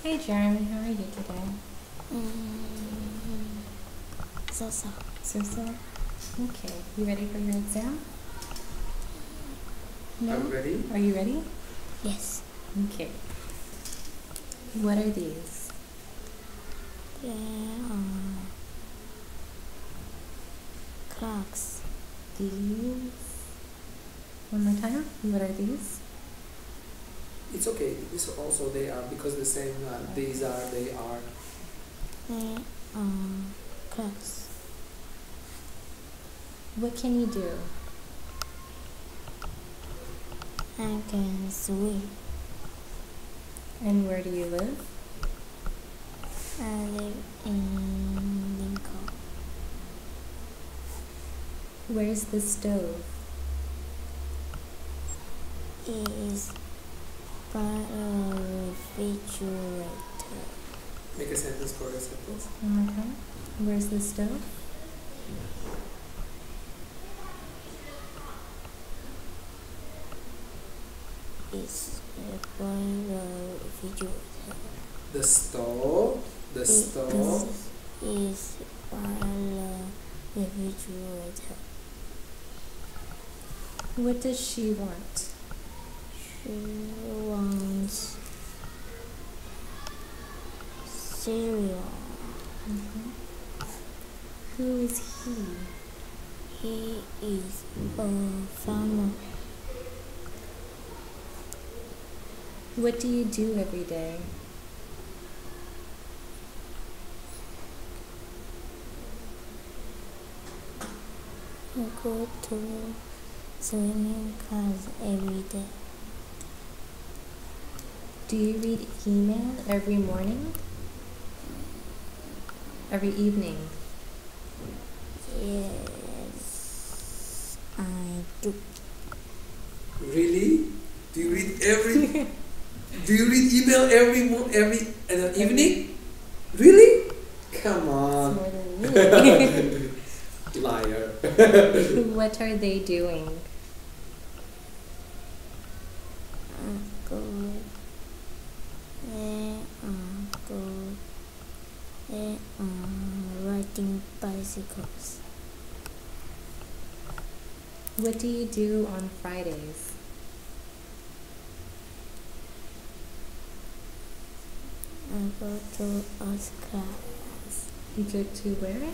Hey Jeremy, how are you today? So. So. Okay, you ready for your exam? No? I'm ready. Are you ready? Yes. Okay. What are these? There are clocks. These. One more time. What are these? It's okay. This also they are because the same. These are. They are. There are clocks. What can you do? I can swim. And where do you live? I live in Lincoln. Where's the stove? It is by a refrigerator. Make a sentence for a sentence. One more time. Where's the stove? It's by the refrigerator. The stove. The stove. Is by the refrigerator. What does she want? She wants cereal. Who is he? He is a farmer. What do you do every day? I go to swimming class every day. Do you read email every morning? Every evening? Yes, I do. Really? Do you read every? Do you read email every evening? Really? Come It's on. more than me. Liar. What are they doing? I go. They go. They are riding bicycles. What do you do on Fridays? I go to art class. You go to where?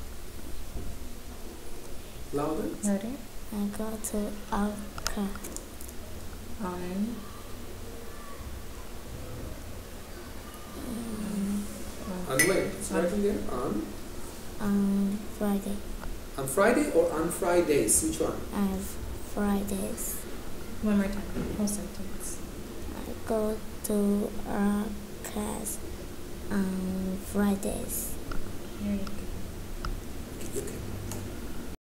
Louder. Louder? I go to art class On? On when? It's writing there. on Friday. On Friday or on Fridays? Which one? On Fridays. One more time. Whole sentence. I go to art class on Fridays. Very good. Okay.